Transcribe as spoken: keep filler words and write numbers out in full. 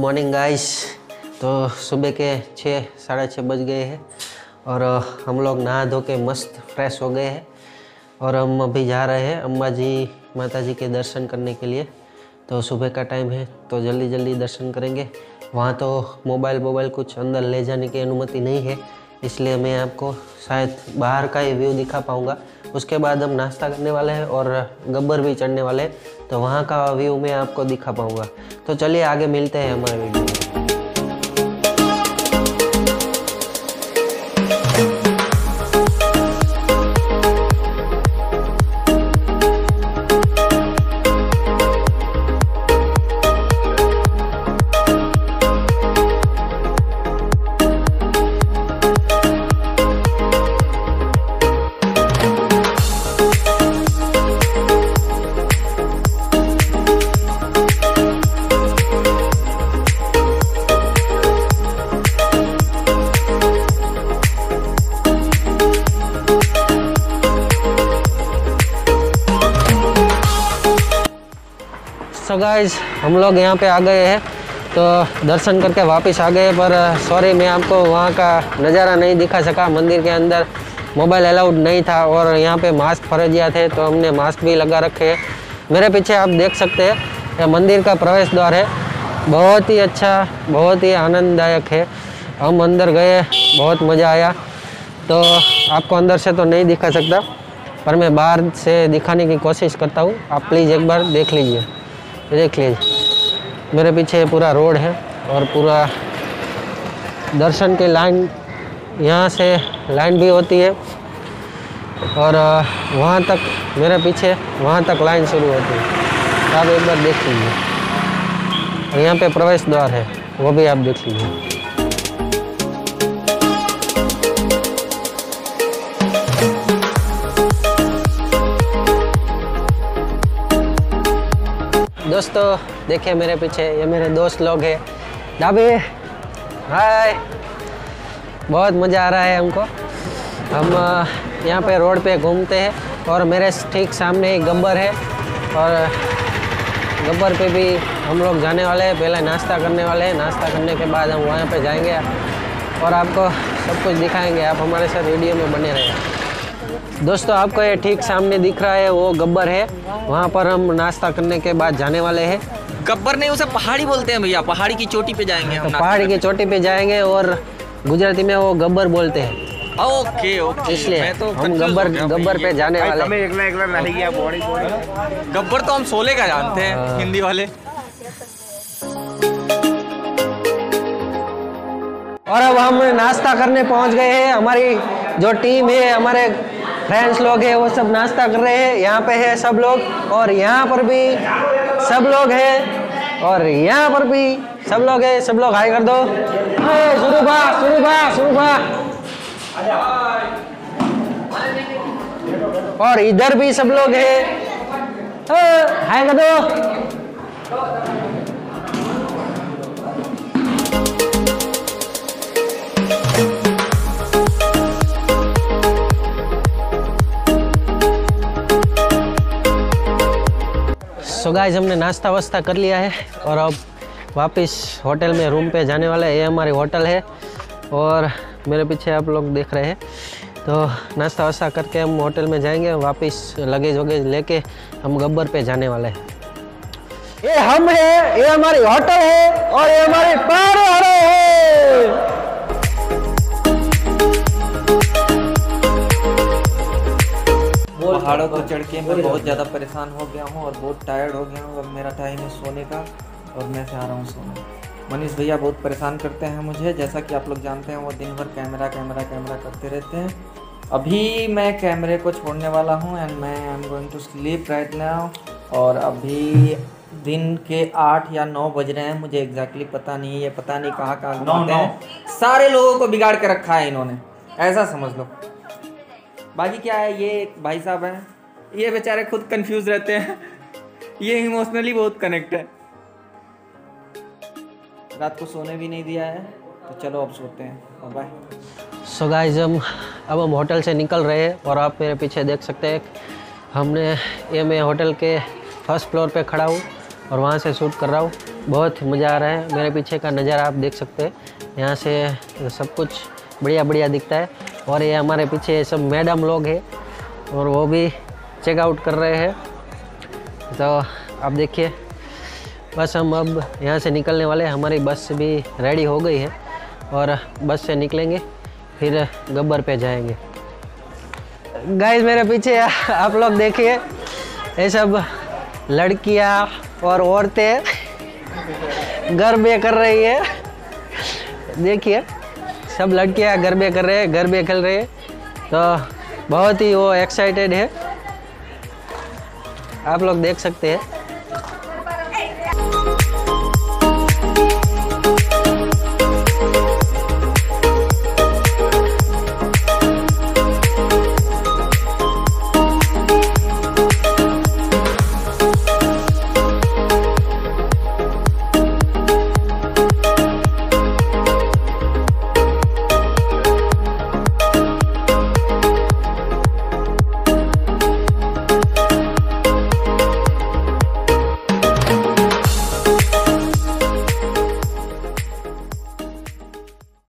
Morning guys. तो सुबह के छः साढ़े छः बज गए हैं और हम लोग नहा धो के मस्त फ्रेश हो गए हैं और हम अभी जा रहे हैं अंबाजी माता जी के दर्शन करने के लिए। तो सुबह का टाइम है तो जल्दी जल्दी दर्शन करेंगे। वहाँ तो मोबाइल मोबाइल कुछ अंदर ले जाने की अनुमति नहीं है, इसलिए मैं आपको शायद बाहर का ही व्यू दिखा पाऊँगा। उसके बाद हम नाश्ता करने वाले हैं और गब्बर भी चढ़ने वाले हैं, तो वहाँ का व्यू मैं आपको दिखा पाऊँगा। तो चलिए आगे मिलते हैं हमारे वीडियो में। सो गाइस, हम लोग यहाँ पे आ गए हैं तो दर्शन करके वापस आ गए, पर सॉरी मैं आपको वहाँ का नज़ारा नहीं दिखा सका। मंदिर के अंदर मोबाइल अलाउड नहीं था और यहाँ पे मास्क फर्जिया थे, तो हमने मास्क भी लगा रखे हैं। मेरे पीछे आप देख सकते हैं, यह मंदिर का प्रवेश द्वार है। बहुत ही अच्छा, बहुत ही आनंददायक है। हम अंदर गए, बहुत मज़ा आया। तो आपको अंदर से तो नहीं दिखा सकता, पर मैं बाहर से दिखाने की कोशिश करता हूँ। आप प्लीज़ एक बार देख लीजिए। देख लीजिए, मेरे पीछे पूरा रोड है और पूरा दर्शन की लाइन, यहाँ से लाइन भी होती है और वहाँ तक, मेरे पीछे वहाँ तक लाइन शुरू होती है। आप एक बार देख लीजिए। और यहाँ पे प्रवेश द्वार है, वो भी आप देख लीजिए। दोस्तों देखिए मेरे पीछे, ये मेरे दोस्त लोग हैं। डाबी हाय, बहुत मज़ा आ रहा है हमको। हम यहाँ पे रोड पे घूमते हैं और मेरे ठीक सामने ही गब्बर है और गब्बर पे भी हम लोग जाने वाले हैं। पहले नाश्ता करने वाले हैं, नाश्ता करने के बाद हम वहाँ पे जाएंगे और आपको सब कुछ दिखाएंगे। आप हमारे साथ वीडियो में बने रहें। दोस्तों आपको ये ठीक सामने दिख रहा है, वो गब्बर है। वहाँ पर हम नाश्ता करने के बाद जाने वाले हैं। गब्बर नहीं, उसे पहाड़ी बोलते हैं भैया। पहाड़ी की चोटी पे जाएंगे हम। तो पहाड़ी की चोटी पे जाएंगे और गुजराती में वो गब्बर बोलते हैं। ओके ओके, इसलिए तो हम गब्बर गब्बर पे जाने वाले हैं। एकला एकला नहीं गया बॉडी बॉडी। गब्बर तो हम सोले का जानते हैं, हिंदी वाले। और अब हम नाश्ता करने पहुंच गए हैं। हमारी जो टीम है, हमारे फ्रेंड्स लोग हैं, वो सब नाश्ता कर रहे हैं। यहाँ पे है सब लोग और यहाँ पर भी सब लोग हैं और यहाँ पर भी सब लोग हैं। सब लोग हाय कर दो। शुरू बा शुरू बा शुरू बा। और इधर भी सब लोग हैं, हाय कर दो। सो गाइस, हमने नाश्ता वास्ता कर लिया है और अब वापस होटल में रूम पे जाने वाले हैं। ये हमारी होटल है और मेरे पीछे आप लोग देख रहे हैं। तो नाश्ता वास्ता करके हम होटल में जाएंगे, वापस लगेज वगेज लेके हम गब्बर पे जाने वाले हैं। ये हम है, ये हमारी होटल है और ये हमारे पारे हरे है। पहाड़ों पर चढ़ के मैं बहुत ज़्यादा परेशान हो गया हूँ और बहुत टायर्ड हो गया हूँ। अब मेरा टाइम है सोने का और मैं से आ रहा हूँ सोने। मनीष भैया बहुत परेशान करते हैं मुझे, जैसा कि आप लोग जानते हैं। वो दिन भर कैमरा कैमरा कैमरा करते रहते हैं। अभी मैं कैमरे को छोड़ने वाला हूँ एंड मैं I am going to sleep right now. और अभी दिन के आठ या नौ बज रहे हैं, मुझे एग्जैक्टली पता नहीं है। ये पता नहीं कहाँ कहाँ घूमते हैं। सारे लोगों को बिगाड़ के रखा है इन्होंने, ऐसा समझ लो। बाकी क्या है, ये एक भाई साहब हैं, ये बेचारे खुद कंफ्यूज रहते हैं। ये इमोशनली बहुत कनेक्ट है। रात को सोने भी नहीं दिया है, तो चलो अब सोते हैं। बाय। सो गाइस, हम अब हम होटल से निकल रहे हैं और आप मेरे पीछे देख सकते हैं हमने ये मैं होटल के फर्स्ट फ्लोर पे खड़ा हूँ और वहाँ से शूट कर रहा हूँ। बहुत मज़ा आ रहा है। मेरे पीछे का नज़ारा आप देख सकते हैं, यहाँ से सब कुछ बढ़िया बढ़िया दिखता है। और ये हमारे पीछे सब मैडम लोग हैं और वो भी चेकआउट कर रहे हैं। तो आप देखिए, बस हम अब यहाँ से निकलने वाले हैं। हमारी बस भी रेडी हो गई है और बस से निकलेंगे, फिर गब्बर पे जाएंगे। गाइस मेरे पीछे आप लोग देखिए, ये सब लड़कियाँ और औरतें गरबे कर रही है। देखिए सब लड़कियाँ गरबे कर रहे हैं, गरबे खेल रहे हैं। तो बहुत ही वो एक्साइटेड है, आप लोग देख सकते हैं।